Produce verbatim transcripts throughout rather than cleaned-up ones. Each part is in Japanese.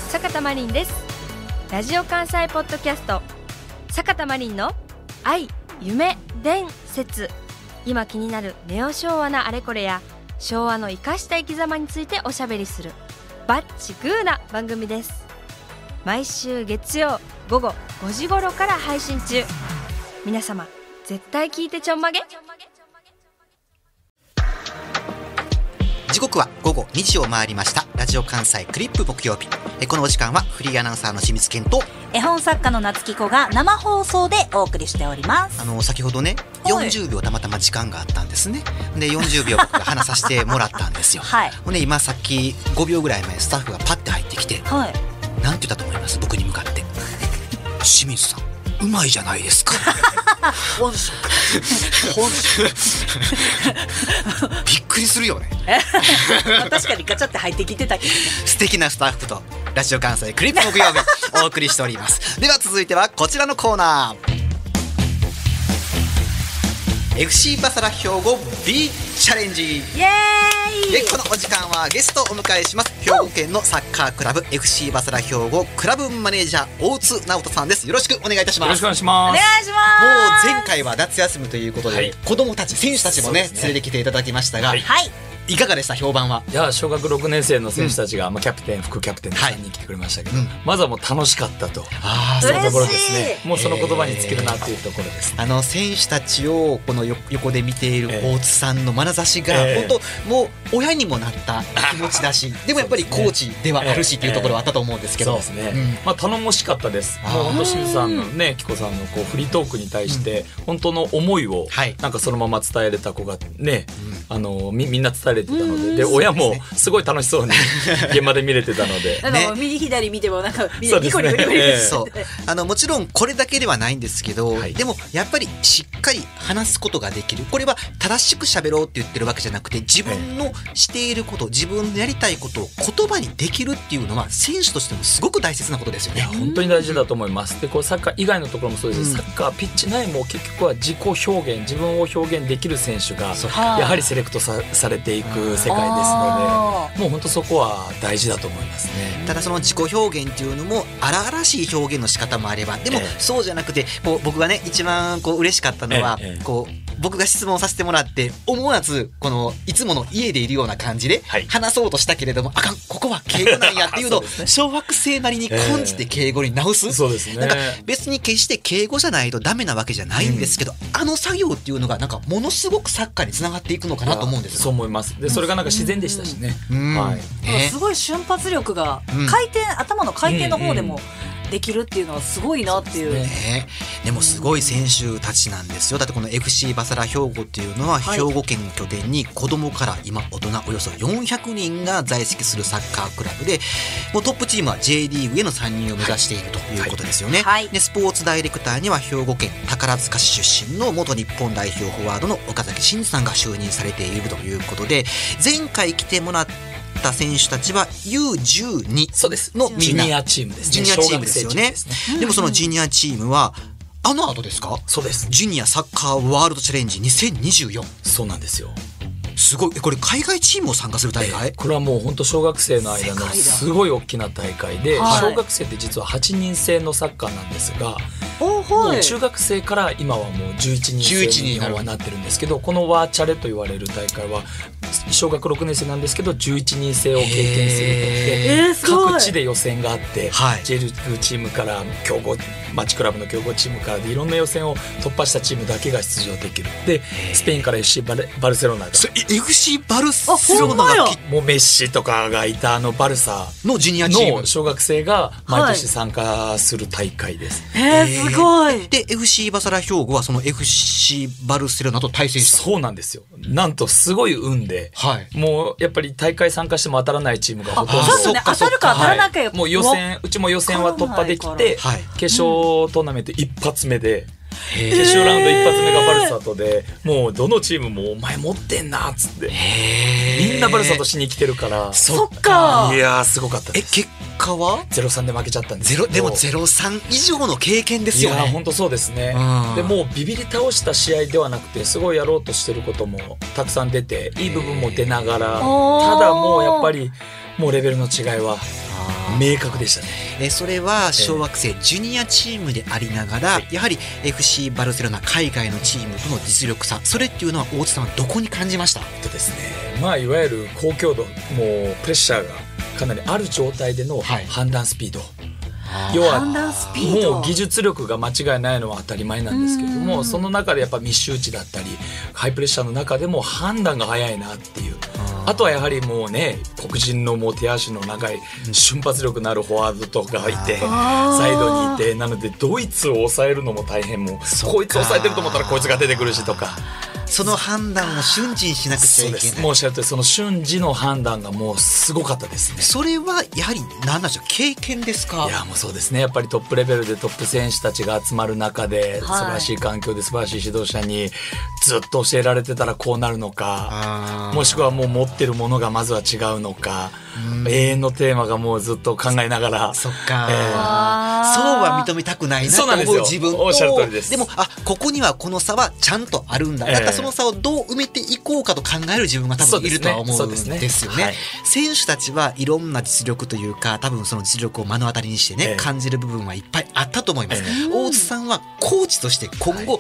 坂田真凛です。ラジオ関西ポッドキャスト坂田真凛の愛、夢、伝説。今気になるネオ昭和なあれこれや昭和の生かした生き様についておしゃべりするバッチグーな番組です。毎週月曜午後ごじ頃から配信中。皆様絶対聞いてちょんまげ。 時刻は午後にじを回りました。ラジオ関西クリップ木曜日、えこのお時間はフリーアナウンサーの清水健と絵本作家の夏木子が生放送でお送りしております。 あの先ほどねよんじゅうびょうたまたま時間があったんですね。でよんじゅうびょう僕が話させてもらったんですよ。 はい。 ほんで今さっきごびょうぐらい前スタッフがパッて入ってきて、 はい、 なんて言ったと思います？僕に向かって清水さんうまいじゃないですか。本職本職びっくりするよね。 確かにガチャって入ってきてたけど、ね、 素敵なスタッフとラジオ関西クリップ木曜日お送りしております。では続いてはこちらのコーナー、 エフシー バサラ兵庫 B チャレンジ。 イエーイ。 でこのお時間はゲストをお迎えします。兵庫県のサッカークラブ エフシー バサラ兵庫クラブマネージャー大津直人さんです。よろしくお願いいたします。 よろしくお願いします。 お願いします。 もう前回は夏休みということで、はい、子供たち選手たちも ね, ね連れてきていただきましたが、はい、いかがでした評判は？ いや小学ろくねん生の選手たちが、うんまあ、キャプテン副キャプテンでさんにん来てくれましたけど、はいうん、まずはもう楽しかったと、あそういうところですね。もうその言葉に尽きるなというところです、 えー、あの選手たちをこの横で見ている大津さんの眼差しが、えー、本当もう親にもなった気持ちだしでもやっぱりコーチではあるしっていうところはあったと思うんですけど、 そうですね、うんまあ、頼もしかったです。もう本当清水さんのね紀子さんのこうフリートークに対して本当の思いをなんかそのまま伝えれた子がね、うん、あの み, みんな伝えれてたので、で親もすごい楽しそうに現場で見れてたのでなんか右左見てもなんかニコニコニコニコそうあのもちろんこれだけではないんですけど、はい、でもやっぱりしっかり話すことができる。これは正しく喋ろうって言ってるわけじゃなくて自分のしていること自分のやりたいことを言葉にできるっていうのは選手としてもすごく大切なことですよね。 いや本当に大事だと思います。でこうサッカー以外のところもそうです、うん、サッカーピッチ内も結局は自己表現自分を表現できる選手がやはりセレクト さ, されていく世界ですのでもう本当そこは大事だと思いますね。 ただその自己表現っていうのも荒々しい表現の仕方もあればでもそうじゃなくてこう僕がね一番こう嬉しかったのは、ええ、こう僕が質問させてもらって思わずこのいつもの家でいるような感じで話そうとしたけれども、はい、あかんここは敬語なんやっていうのを小学生なりに感じて敬語に直す、えー、そうですね。なんか別に決して敬語じゃないとダメなわけじゃないんですけど、うん、あの作業っていうのがなんかものすごくサッカーにつながっていくのかなと思うんですよ。 そう思います。でそれがなんか自然でしたしね、 うんはいえー、すごい瞬発力が、うん、回転頭の回転の方でも、うんうんできるっていうのはすごいなっていう、 ね、でもすごい選手たちなんですよ。だってこの エフシー バサラ兵庫っていうのは兵庫県を拠点に子供から今大人およそよんひゃくにんが在籍するサッカークラブでもうトップチームは ジェー リーグへの参入を目指しているということですよね、はいはい、でスポーツダイレクターには兵庫県宝塚市出身の元日本代表フォワードの岡崎慎さんが就任されているということで前回来てもらって選手たちは ユーじゅうに のジュニアチームですね。 ジュニアチームですよね。でもそのジュニアチームはあの後ですか？ そうです。 ジュニアサッカーワールドチャレンジにせんにじゅうよん。 そうなんですよ。 すごい。これ海外チームを参加する大会？ これはもう本当小学生の間のすごい大きな大会で、はい、小学生って実ははちにん制のサッカーなんですが、もう中学生から今はもうじゅういちにん制に日本はなってるんですけど、このワーチャレと言われる大会は小学ろくねん生なんですけどじゅういちにん制を経験するとで各地で予選があって、はい、J リーグチームから強豪町クラブの強豪チームからでいろんな予選を突破したチームだけが出場できる。でスペインから エフシー バル、バルセロナがエフシー バルセロナがもうメッシとかがいたあのバルサのジュニアチームの小学生が毎年参加する大会です、 はい、えー、すごい。 で エフシー バサラ兵庫はその エフシー バルセロナと対戦した。 そうなんですよ。なんとすごい運で、はい、もうやっぱり大会参加しても当たらないチームがほとんど。 そうですね、当たるか当たらなきゃ、はい、 もう予選うちも予選は突破できて、はい、決勝トーナメント一発目で、決勝ラウンド一発目がバルサとでもうどのチームもお前持ってんなっつってみんなバルサとしに来てるから。 そっか。 いやーすごかったです。 え結果は ゼロさん で負けちゃったんですけど。でも ゼロさん 以上の経験ですよね。 いや本当そうですね。でもうビビり倒した試合ではなくてすごいやろうとしてることもたくさん出ていい部分も出ながら、ただもうやっぱりもうレベルの違いは明確でしたね。 えそれは小学生ジュニアチームでありながら、やはり エフシー バルセロナ海外のチームとの実力差、それっていうのは大津さんはどこに感じました？ えっとですね、まあいわゆる高強度、もうプレッシャーがかなりある状態での判断スピード、 はい、 要は判断スピード、 もう技術力が間違いないのは当たり前なんですけれども、その中でやっぱ密集地だったりハイプレッシャーの中でも判断が早いなっていう。あとはやはりもうね、黒人のもう手足の長い瞬発力のあるフォワードとかがいて、サイドにいて、なのでドイツを抑えるのも大変、もうこいつ抑えてると思ったらこいつが出てくるしとか、 その判断を瞬時にしなくちゃいけない。 そうです、もうおっしゃるとおり、その瞬時の判断がもうすごかったですね。 それはやはり何なんでしょう、経験ですか？ いやもうそうですね、やっぱりトップレベルでトップ選手たちが集まる中で、素晴らしい環境で素晴らしい指導者にずっと教えられてたらこうなるのか、もしくはもう持ってるものがまずは違うのか、永遠のテーマがもうずっと考えながら、 そっか、えー、そうは認めたくないなと思う自分と、 おっしゃる通りです。 でもあここにはこの差はちゃんとあるんだ、だからその差をどう埋めていこうかと考える自分が多分いるとは思うんですよね。選手たちはいろんな実力というか、多分その実力を目の当たりにしてね、えー、感じる部分はいっぱいあったと思います。えー、大津さんはコーチとして今後、はい、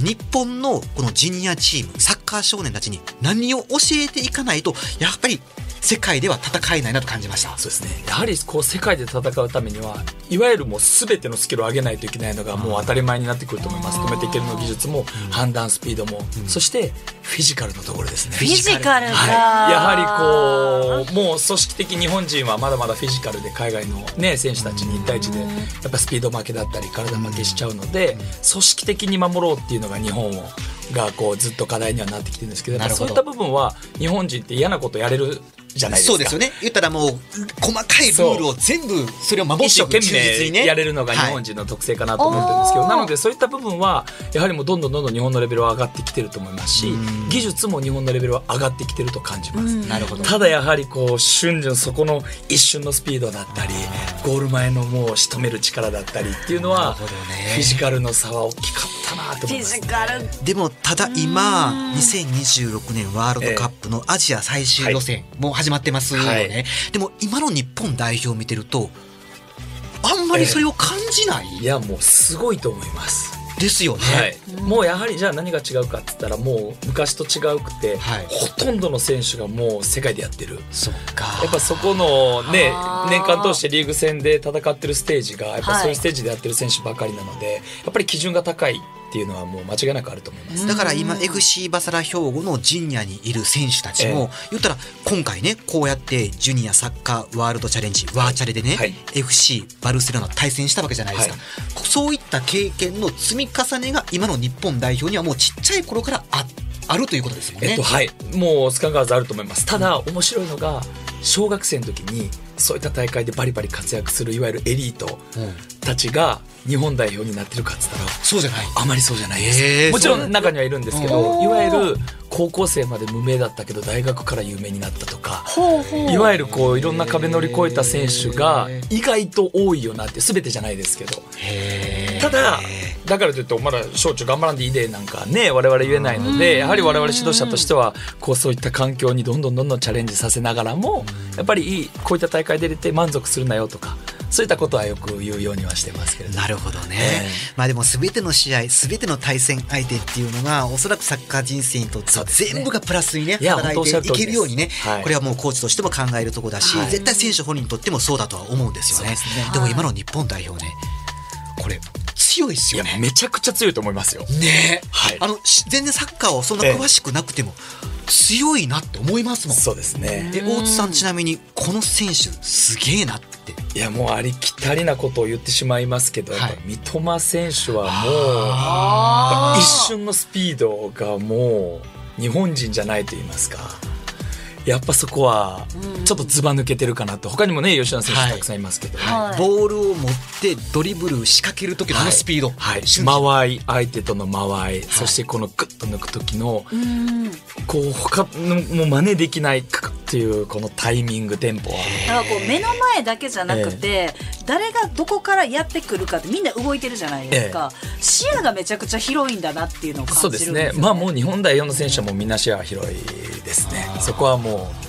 日本のこのジュニアチームサッカー少年たちに何を教えていかないとやっぱり世界では戦えないなと感じました。 そうですね、やはりこう世界で戦うためにはいわゆるもう全てのスキルを上げないといけないのがもう当たり前になってくると思います。止めていけるの技術も、うん、判断スピードも、うん、そしてフィジカルのところですね。 フィジカルか、 はい、やはりこうもう組織的、日本人はまだまだフィジカルで海外の、ね、選手たちにいち対いちでやっぱスピード負けだったり体負けしちゃうので、組織的に守ろうっていうのが日本をがこうずっと課題にはなってきてるんですけど、そういった部分は日本人って嫌なことやれるじゃないですか。 そうですよね。言ったらもう細かいルールを全部それを守っていく、 一生懸命やれるのが日本人の特性かなと思ってるんですけど、はい、なのでそういった部分はやはりもうどんどんどんどん日本のレベルは上がってきてると思いますし、技術も日本のレベルは上がってきてると感じます。 なるほど。 ただやはりこう瞬時そこの一瞬のスピードだったりゴール前のもう仕留める力だったりっていうのは、フィジカルの差は大きかったなと思います、ね。フィジカルでもただ今にせんにじゅうろくねんワールドカップのアジア最終予選もう始まってますよね。はいはい、でも今の日本代表を見てるとあんまりそれを感じない、 えー、いやもうすごいと思いますですよね。 はい、もうやはりじゃあ何が違うかって言ったらもう昔と違うくて、はい、ほとんどの選手がもう世界でやってる。 そうか、 やっぱそこのね年間通してリーグ戦で戦ってるステージがやっぱそういうステージでやってる選手ばかりなので、はい、やっぱり基準が高いっていうのはもう間違いなくあると思います。 だから今 エフシー バサラ兵庫のジュニアにいる選手たちも、えー、言ったら今回ねこうやってジュニアサッカーワールドチャレンジワーチャレでね、はい、エフシー バルセロナ対戦したわけじゃないですか、はい、そういった経験の積み重ねが今の日本代表にはもうちっちゃい頃からああるということですもんね。 えっとはい、もうつかんがわずあると思います。ただ面白いのが小学生の時にそういった大会でバリバリ活躍するいわゆるエリートたちが日本代表になってるかっつったらそうじゃない、 あまりそうじゃないです、えー、もちろん中にはいるんですけど、いわゆる高校生まで無名だったけど大学から有名になったとか、いわゆるこういろんな壁乗り越えた選手が意外と多いよなって、全てじゃないですけど、ただだからといってまだ小中頑張らんでいいでなんかね我々言えないので、やはり我々指導者としてはこうそういった環境にどんどんどんどんチャレンジさせながらも、やっぱりいいこういった大会で出て満足するなよとか、そういったことはよく言うようにはしてますけれども。 なるほどね、えー、まあでも全ての試合全ての対戦相手っていうのがおそらくサッカー人生にとっては全部がプラスにね働いていけるようにね、はい、これはもうコーチとしても考えるところだし、はい、絶対選手本人にとってもそうだとは思うんですよね。 で, ねでも今の日本代表ねこれ強いですよね。 いやめちゃくちゃ強いと思いますよね、はい、あの全然サッカーをそんな詳しくなくても、えー強いなって思いますもん。 そうですね。 で大津さんちなみにこの選手すげえなって。 いやもうありきたりなことを言ってしまいますけど、はい、やっぱ三笘選手はもう一瞬のスピードがもう日本人じゃないと言いますか、やっぱそこはちょっとずば抜けてるかなと。他にもね吉田選手たくさんいますけど、 はいはい、ボールを持ってドリブル仕掛ける時のあのスピード、 はいはい、間合い相手との間合い、はい、そしてこのグッと抜く時のこう他のもう真似できないクッっていうこのタイミングテンポはだからこう目の前だけじゃなくて、えー、誰がどこからやってくるかってみんな動いてるじゃないですか、えー、視野がめちゃくちゃ広いんだなっていうのを感じるんですよね。 そうですね。まあもう日本代表の選手はもうみんな視野は広いですね。そこはもう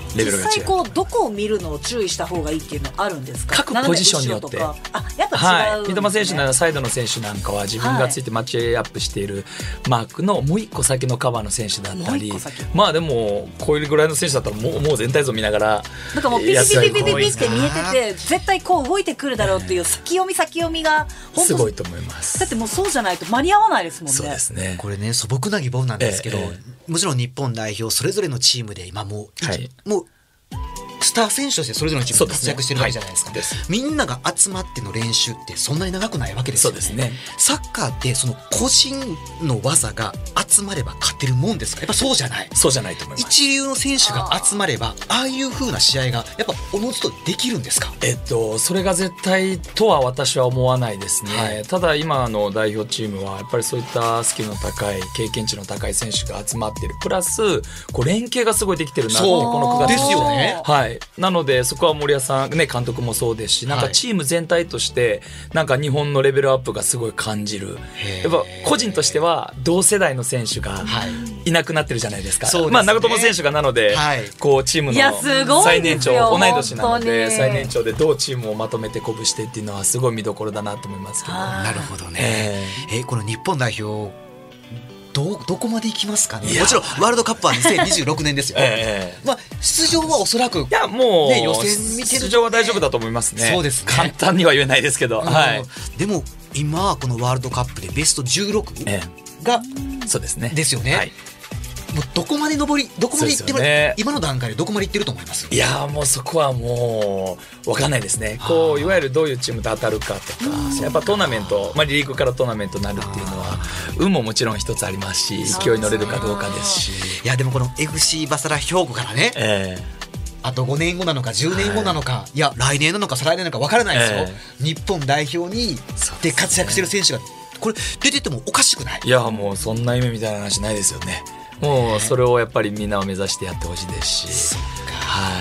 レベルが違う。 実際こうどこを見るのを注意した方がいいっていうのあるんですか？ 各ポジションによって。 あ、やっぱ違うんですね。 はい、三笘選手ならサイドの選手なんかは自分がついてマッチアップしているマークのもう一個先のカバーの選手だったり、まあでもこういうぐらいの選手だったらもう、もう全体像見ながらなんかもうピピピピピピピって見えてて絶対こう動いてくるだろうっていう先読み先読みが本当すごいと思います。 だってもうそうじゃないと間に合わないですもんね。 そうですね。 これね素朴な疑問なんですけど、ええ、もちろん日本代表それぞれのチームで今もう、はい、もうスター選手としてそれぞれのチームで活躍してるわけじゃないですか。 ですね、はい、 みんなが集まっての練習ってそんなに長くないわけですよね。 そうですね。 サッカーってその個人の技が集まれば勝てるもんですか？やっぱそうじゃない。 そうじゃないと思います。 一流の選手が集まればああいう風な試合がやっぱおのずとできるんですか？ えっとそれが絶対とは私は思わないですね、はい、ただ今の代表チームはやっぱりそういったスキルの高い経験値の高い選手が集まっているプラスこう連携がすごいできてるなってこのくがつですよね。 はい、なのでそこは森保さん、ね、監督もそうですしなんかチーム全体としてなんか日本のレベルアップがすごい感じる。やっぱ個人としては同世代の選手がいなくなってるじゃないですか、はい、まあ、長友選手がなので、はい、こうチームの最年長同い年なので最年長でどうチームをまとめて鼓舞してっていうのはすごい見どころだなと思いますけど。 なるほどね、えーえー、この日本代表ど, どこまで行きますかね。もちろんワールドカップはにせんにじゅうろくねんですよ、えーまあ、出場はおそらく、 いやもう、 ね、予選見てる、 出場は大丈夫だと思いますね。 そうですね。 簡単には言えないですけど、はい、 でも今このワールドカップでベストじゅうろくが、 えー、そうですね。 ですよね、はい、もうどこまで上りどこまで行っても、ね、今の段階でどこまで行ってると思います？ いやもうそこはもう分かんないですね。こういわゆるどういうチームと当たるかとかやっぱトーナメント、まあ、リーグからトーナメントになるっていうのは運ももちろん一つありますし勢いに乗れるかどうかですし。 いやでもこの エフシー バサラ兵庫からね、えーあとごねんごなのかじゅうねんごなのか、はい、いや来年なのか再来年なのか分からないですよ、えー、日本代表にで活躍してる選手がこれ出ててもおかしくない？ いやもうそんな夢みたいな話ないですよね。もうそれをやっぱりみんなを目指してやってほしいですし、そっか、はい、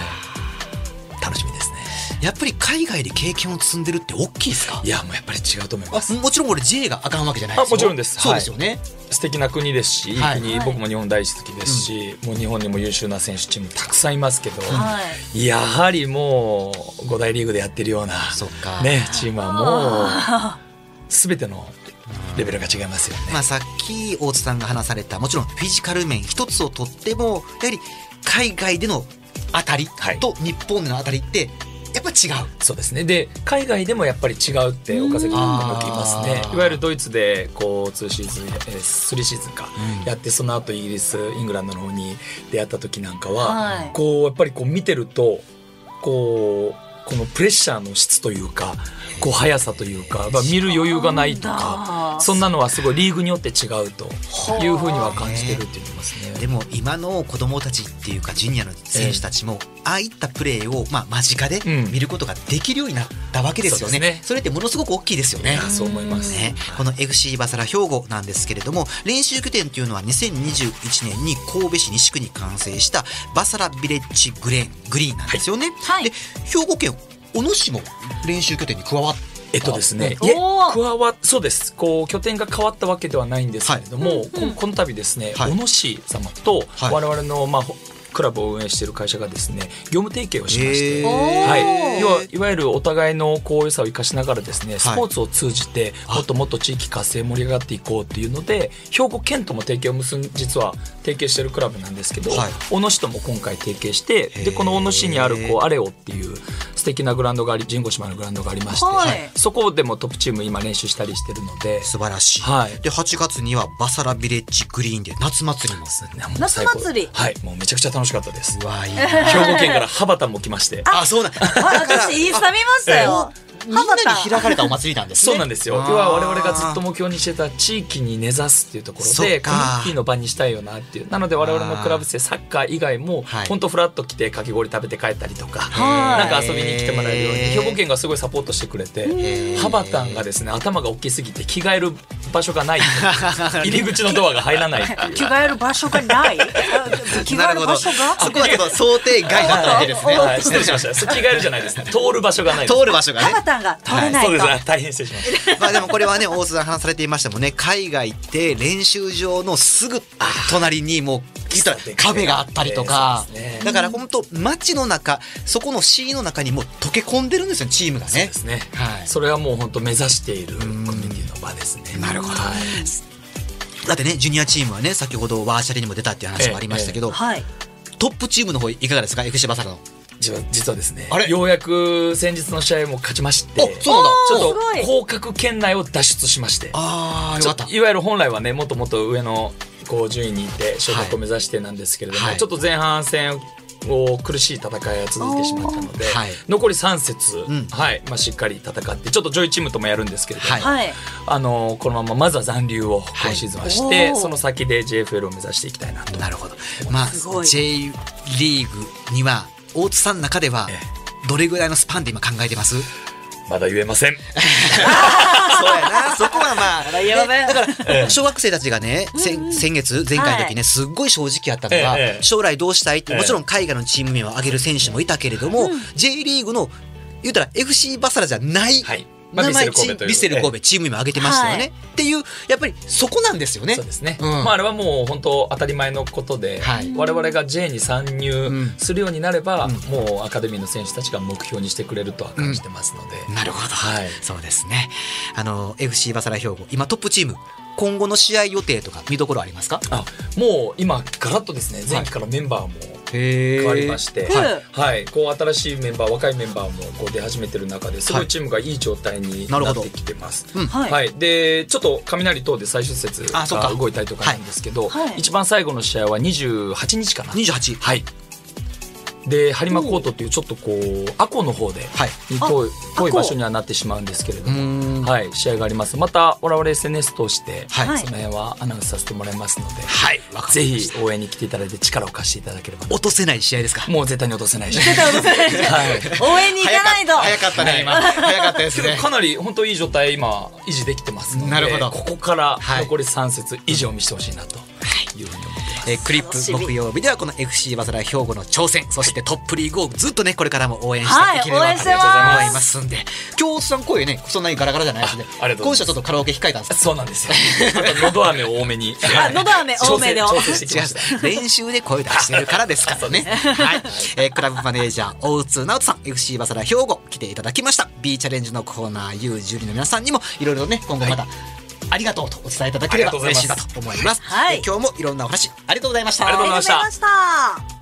楽しみですね。 やっぱり海外で経験を積んでるって大きいですか？ いやもうやっぱり違うと思います。 もちろん俺 ジェイ があかんわけじゃないですよ。 あもちろんです。 そうですよね、はい、 素敵な国ですし、はい、いい国、僕も日本大好きですし、うん、もう日本にも優秀な選手チームたくさんいますけど、はい、やはりもうご大リーグでやってるような、そっか、ね、チームはもう全てのレベルが違いますよね。 まあ、さっき大津さんが話されたもちろんフィジカル面一つをとってもやはり海外での当たりと日本での当たりってやっぱ違う。 そうですね。で海外でもやっぱり違うって岡崎監督も言いますね。いわゆるドイツでこうにシーズン、えー、さんシーズンか、うん、やってその後イギリスイングランドの方に出会った時なんかは、はい、こうやっぱりこう見てるとこうこのプレッシャーの質というかこう速さというか、まあ、見る余裕がないとかそんなのはすごいリーグによって違うというふうには感じてるって言ってますね。 でも今の子どもたちっていうかジュニアの選手たちも、えー、ああいったプレーをまあ間近で見ることができるようになったわけですよね、うん、 そ, ねそれってものすごく大きいですよね。 そう思いますね。 この エフシー バサラ兵庫なんですけれども練習拠点っていうのはにせんにじゅういちねんに神戸市西区に完成したバサラビレッジグレーングリーンなんですよね、はい、で兵庫県小野市も練習拠点に加わってえっとですね、いえ加わそうですこう拠点が変わったわけではないんですけれども、はいうんうん、こ, この度ですね、はい、小野市様と我々の、まあ、クラブを運営している会社がですね業務提携をしまして、はい、要はいわゆるお互いのこう良さを生かしながらですねスポーツを通じてもっともっと地域活性盛り上がっていこうっていうので兵庫県とも提携を結ん実は提携しているクラブなんですけど、はい、小野市とも今回提携してでこの小野市にあるこうアレオっていう素敵なグラウンドがあり神保島のグラウンドがありまして、はい、そこでもトップチーム今練習したりしてるので素晴らしい、 はい、 ではちがつにはバサラビレッジグリーンで夏祭りも夏祭りはいもうめちゃくちゃ楽しかったです。 うわいい兵庫県からハバタンも来ましてあそうだ私インスタ見ましたよ、えーみんなに開かれたお祭りなんですね。 そうなんですよ。要は我々がずっと目標にしてた地域に根ざすっていうところでコミュニティの場にしたいよなっていうなので我々のクラブ生サッカー以外も本当フラッと来てかき氷食べて帰ったりとかなんか遊びに来てもらえるように兵庫県がすごいサポートしてくれてハバタンがですね頭が大きすぎて着替える場所がない入り口のドアが入らないっていう着替える場所がない着替える場所がそこはちょっと想定外だったわけですね、 はい、失礼しました着替えるじゃないですね通る場所がない通る場所がねハバタンが通れないと、はい、 そうです大変失礼しましたまあでもこれはね大津さん話されていましたもんね海外って練習場のすぐ隣にもう言ったら壁があったりとか、 ね、 だから本当街の中そこの市の中にも溶け込んでるんですよチームがね。 そうですね、はい、それはもう本当目指しているコミュニティの場ですね。 なるほど、 はい、 だってねジュニアチームはね先ほどワーシャレにも出たっていう話もありましたけど、ええはい、トップチームの方いかがですか エフシー バサラの。 実はですねようやく先日の試合も勝ちまして、 そうなんだ、 ちょっと降格圏内を脱出しまして、 あーよかった。 いわゆる本来はねもっともっと上のこう順位にいて昇格を目指してなんですけれども、はい、ちょっと前半戦を苦しい戦いが続いてしまったので、はい、残りさん節、うんはいまあ、しっかり戦ってちょっと上位チームともやるんですけれども、はい、あのこのまままずは残留を今シーズンはして、はい、その先で ジェイエフエル を目指していきたいなと。 なるほど、まあ、J リーグには大津さんの中ではどれぐらいのスパンで今考えてます？ まだ言えませんそうやな、そこはまあ、 まだ言えません。 だから小学生たちがね、先, 先月前回の時ねすっごい正直あったのが、将来どうしたいって、もちろん海外のチーム名を挙げる選手もいたけれども、J リーグの言うたら エフシー バサラじゃない、はいまあ、名前ヴィッセル神戸チームにも挙げてましたよね、はい、っていうやっぱりそこなんですよね。 そうですね、うんまあ、あれはもう本当当たり前のことで、はい、我々が J に参入するようになれば、うん、もうアカデミーの選手たちが目標にしてくれるとは感じてますので、 うん、なるほど、はい、そうですね。あの エフシー バサラ兵庫今トップチーム今後の試合予定とか見どころありますか？ あもう今ガラッとですね前期からメンバーも変わりまして、はいはい、こう新しいメンバー若いメンバーもこう出始めてる中ですごいチームがいい状態になってきてます、はいはい、でちょっと雷等で最終節が動いたりとかなんですけど、はい、一番最後の試合はにじゅうはちにちかなにじゅうはちはいで播磨コートっていうちょっとこう阿古の方で、はい、遠い、遠い場所にはなってしまうんですけれども、はい、試合があります。また我々 エスエヌエス 通して、はい、その辺はアナウンスさせてもらいますので、はい、ぜひ応援に来ていただいて力を貸していただければ。 落とせない試合ですか？ もう絶対に落とせない試合絶対落とせない試合、はい、応援に行かないと。 早かったね今早かったですね。 かなり本当いい状態今維持できてますので、なるほどここから残りさん節以上見せてほしいなというふうに思ってます。 えー、クリップ木曜日ではこの エフシー バサラ兵庫の挑戦、そしてトップリーグをずっとねこれからも応援していければと思いますんで、今日さん声ねそんなにガラガラじゃないですね。今週はちょっとカラオケ控えたんですか？ そうなんですよ喉飴を多めに喉飴多めで調整してきました練習で声出してるからですからねはい、えー、クラブマネージャー大津直人さん エフシー バサラ兵庫来ていただきました。 B チャレンジのコーナー ユーじゅうに の皆さんにもいろいろね今後また、はいありがとうとお伝えいただければ嬉しいなと思います。はい、え今日もいろんなお話ありがとうございました。 ありがとうございました。